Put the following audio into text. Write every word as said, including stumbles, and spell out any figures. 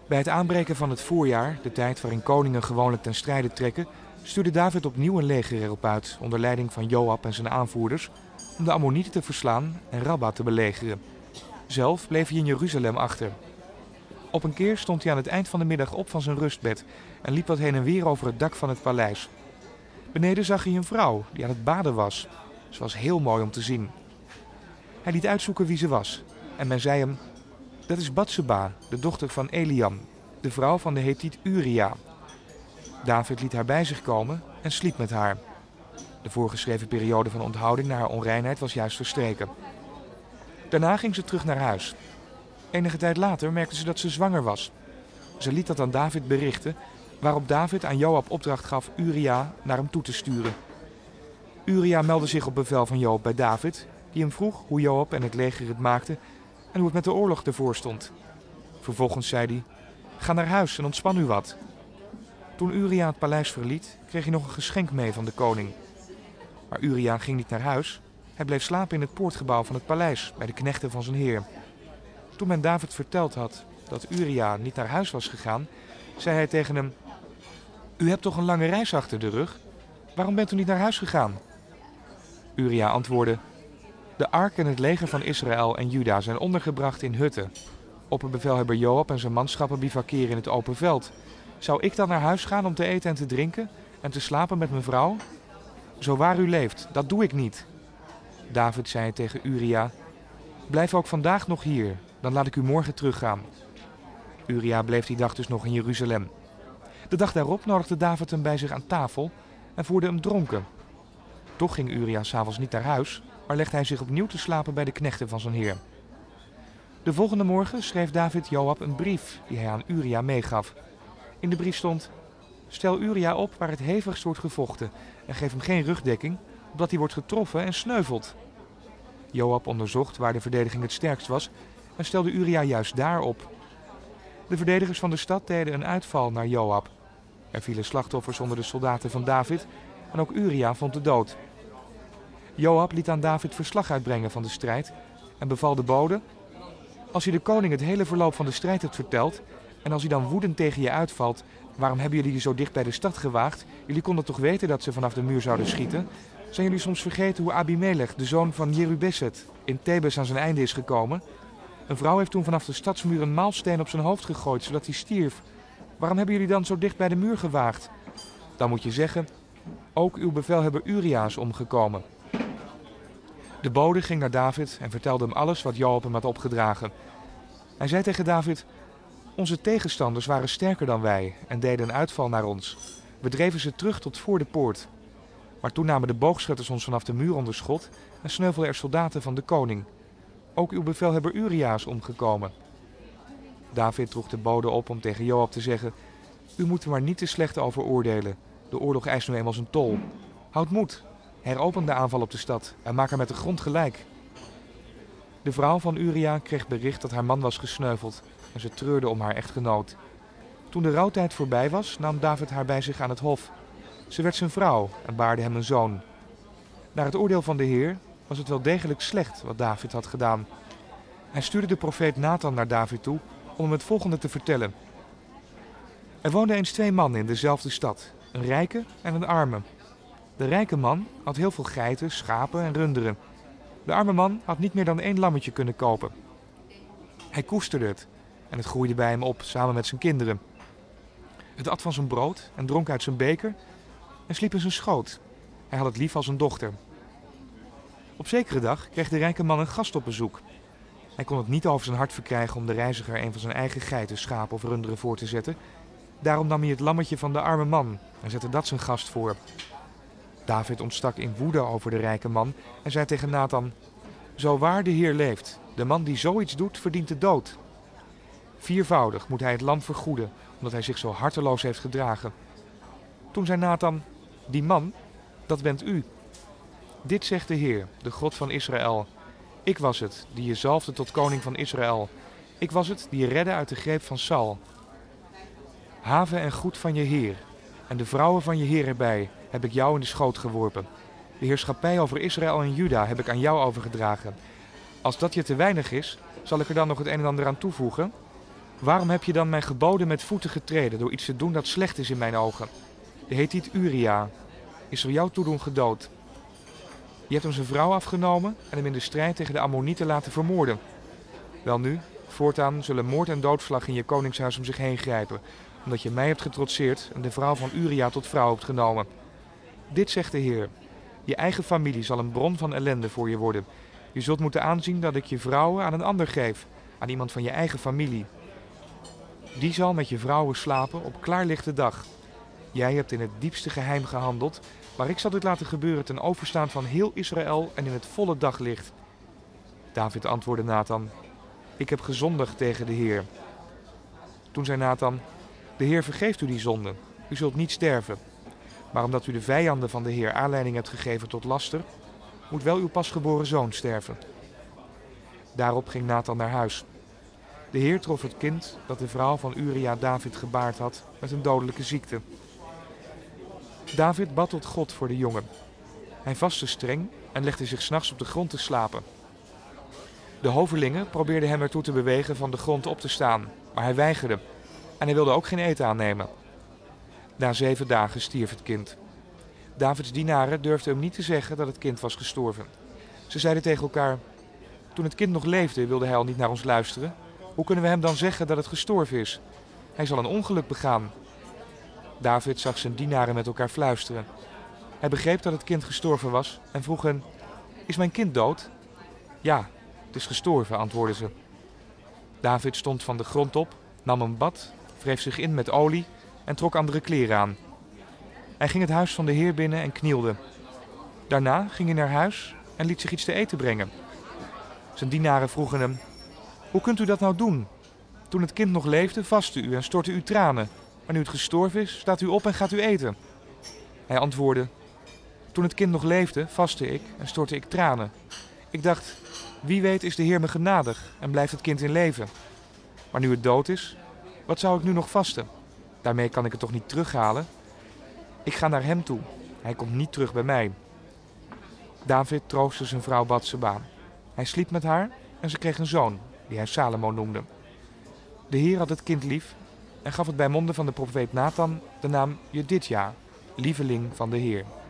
Bij het aanbreken van het voorjaar, de tijd waarin koningen gewoonlijk ten strijde trekken, stuurde David opnieuw een leger erop uit, onder leiding van Joab en zijn aanvoerders, om de Ammonieten te verslaan en Rabba te belegeren. Zelf bleef hij in Jeruzalem achter. Op een keer stond hij aan het eind van de middag op van zijn rustbed en liep wat heen en weer over het dak van het paleis. Beneden zag hij een vrouw die aan het baden was. Ze was heel mooi om te zien. Hij liet uitzoeken wie ze was en men zei hem: dat is Batseba, de dochter van Eliam, de vrouw van de Hethiet Uria. David liet haar bij zich komen en sliep met haar. De voorgeschreven periode van onthouding na haar onreinheid was juist verstreken. Daarna ging ze terug naar huis. Enige tijd later merkte ze dat ze zwanger was. Ze liet dat aan David berichten, waarop David aan Joab opdracht gaf Uria naar hem toe te sturen. Uria meldde zich op bevel van Joab bij David, die hem vroeg hoe Joab en het leger het maakten en hoe het met de oorlog ervoor stond. Vervolgens zei hij: ga naar huis en ontspan u wat. Toen Uria het paleis verliet, kreeg hij nog een geschenk mee van de koning. Maar Uria ging niet naar huis. Hij bleef slapen in het poortgebouw van het paleis, bij de knechten van zijn heer. Toen men David verteld had dat Uria niet naar huis was gegaan, zei hij tegen hem: u hebt toch een lange reis achter de rug? Waarom bent u niet naar huis gegaan? Uria antwoordde: de ark en het leger van Israël en Juda zijn ondergebracht in hutten. Opperbevelhebber Joab en zijn manschappen bivakeren in het open veld. Zou ik dan naar huis gaan om te eten en te drinken en te slapen met mijn vrouw? Zo waar u leeft, dat doe ik niet. David zei tegen Uria: blijf ook vandaag nog hier, dan laat ik u morgen teruggaan. Uria bleef die dag dus nog in Jeruzalem. De dag daarop nodigde David hem bij zich aan tafel en voerde hem dronken. Toch ging Uria 's avonds niet naar huis, maar legde hij zich opnieuw te slapen bij de knechten van zijn heer. De volgende morgen schreef David Joab een brief die hij aan Uria meegaf. In de brief stond: stel Uria op waar het hevigst wordt gevochten en geef hem geen rugdekking, opdat hij wordt getroffen en sneuvelt. Joab onderzocht waar de verdediging het sterkst was en stelde Uria juist daar op. De verdedigers van de stad deden een uitval naar Joab. Er vielen slachtoffers onder de soldaten van David en ook Uria vond de dood. Joab liet aan David verslag uitbrengen van de strijd en beval de bode: als je de koning het hele verloop van de strijd hebt verteld en als hij dan woedend tegen je uitvalt: waarom hebben jullie je zo dicht bij de stad gewaagd? Jullie konden toch weten dat ze vanaf de muur zouden schieten? Zijn jullie soms vergeten hoe Abimelech, de zoon van Jerubesset, in Thebes aan zijn einde is gekomen? Een vrouw heeft toen vanaf de stadsmuur een maalsteen op zijn hoofd gegooid, zodat hij stierf. Waarom hebben jullie dan zo dicht bij de muur gewaagd? Dan moet je zeggen: ook uw bevelhebber Uria is omgekomen. De bode ging naar David en vertelde hem alles wat Joab hem had opgedragen. Hij zei tegen David: onze tegenstanders waren sterker dan wij en deden een uitval naar ons. We dreven ze terug tot voor de poort. Maar toen namen de boogschutters ons vanaf de muur onder schot en sneuvelden er soldaten van de koning. Ook uw bevelhebber Uria is omgekomen. David droeg de bode op om tegen Joab te zeggen: u moet er maar niet te slecht over oordelen. De oorlog eist nu eenmaal zijn tol. Houd moed. Heropen de aanval op de stad en maak haar met de grond gelijk. De vrouw van Uria kreeg bericht dat haar man was gesneuveld en ze treurde om haar echtgenoot. Toen de rouwtijd voorbij was, nam David haar bij zich aan het hof. Ze werd zijn vrouw en baarde hem een zoon. Naar het oordeel van de Heer was het wel degelijk slecht wat David had gedaan. Hij stuurde de profeet Nathan naar David toe om hem het volgende te vertellen. Er woonden eens twee mannen in dezelfde stad, een rijke en een arme. De rijke man had heel veel geiten, schapen en runderen. De arme man had niet meer dan één lammetje kunnen kopen. Hij koesterde het en het groeide bij hem op, samen met zijn kinderen. Het at van zijn brood en dronk uit zijn beker en sliep in zijn schoot. Hij had het lief als een dochter. Op zekere dag kreeg de rijke man een gast op bezoek. Hij kon het niet over zijn hart verkrijgen om de reiziger een van zijn eigen geiten, schapen of runderen voor te zetten. Daarom nam hij het lammetje van de arme man en zette dat zijn gast voor. David ontstak in woede over de rijke man en zei tegen Nathan: zo waar de Heer leeft, de man die zoiets doet verdient de dood. Viervoudig moet hij het lam vergoeden, omdat hij zich zo harteloos heeft gedragen. Toen zei Nathan: die man, dat bent u. Dit zegt de Heer, de God van Israël: ik was het die je zalfde tot koning van Israël. Ik was het die je redde uit de greep van Saul. Have en goed van je Heer en de vrouwen van je Heer erbij heb ik jou in de schoot geworpen. De heerschappij over Israël en Juda heb ik aan jou overgedragen. Als dat je te weinig is, zal ik er dan nog het een en ander aan toevoegen. Waarom heb je dan mijn geboden met voeten getreden door iets te doen dat slecht is in mijn ogen? De Hethiet Uria is door jouw toedoen gedood. Je hebt hem zijn vrouw afgenomen en hem in de strijd tegen de Ammonieten laten vermoorden. Welnu, voortaan zullen moord en doodslag in je koningshuis om zich heen grijpen, omdat je mij hebt getrotseerd en de vrouw van Uria tot vrouw hebt genomen. Dit zegt de Heer: je eigen familie zal een bron van ellende voor je worden. Je zult moeten aanzien dat ik je vrouwen aan een ander geef, aan iemand van je eigen familie. Die zal met je vrouwen slapen op klaarlichte dag. Jij hebt in het diepste geheim gehandeld, maar ik zal dit laten gebeuren ten overstaan van heel Israël en in het volle daglicht. David antwoordde Nathan: ik heb gezondigd tegen de Heer. Toen zei Nathan: de Heer vergeeft u die zonde. U zult niet sterven. Maar omdat u de vijanden van de Heer aanleiding hebt gegeven tot laster, moet wel uw pasgeboren zoon sterven. Daarop ging Nathan naar huis. De Heer trof het kind dat de vrouw van Uria David gebaard had met een dodelijke ziekte. David bad tot God voor de jongen. Hij vastte streng en legde zich 's nachts op de grond te slapen. De hovelingen probeerden hem ertoe te bewegen van de grond op te staan, maar hij weigerde en hij wilde ook geen eten aannemen. Na zeven dagen stierf het kind. Davids dienaren durfden hem niet te zeggen dat het kind was gestorven. Ze zeiden tegen elkaar: toen het kind nog leefde wilde hij al niet naar ons luisteren. Hoe kunnen we hem dan zeggen dat het gestorven is? Hij zal een ongeluk begaan. David zag zijn dienaren met elkaar fluisteren. Hij begreep dat het kind gestorven was en vroeg hen: is mijn kind dood? Ja, het is gestorven, antwoordden ze. David stond van de grond op, nam een bad, wreef zich in met olie en trok andere kleren aan. Hij ging het huis van de Heer binnen en knielde. Daarna ging hij naar huis en liet zich iets te eten brengen. Zijn dienaren vroegen hem: hoe kunt u dat nou doen? Toen het kind nog leefde, vastte u en stortte u tranen. Maar nu het gestorven is, staat u op en gaat u eten. Hij antwoordde: toen het kind nog leefde, vastte ik en stortte ik tranen. Ik dacht: wie weet is de Heer me genadig en blijft het kind in leven. Maar nu het dood is, wat zou ik nu nog vasten? Daarmee kan ik het toch niet terughalen? Ik ga naar hem toe. Hij komt niet terug bij mij. David troostte zijn vrouw Batseba. Hij sliep met haar en ze kreeg een zoon, die hij Salomo noemde. De Heer had het kind lief en gaf het bij monden van de profeet Nathan de naam Jedidja, lieveling van de Heer.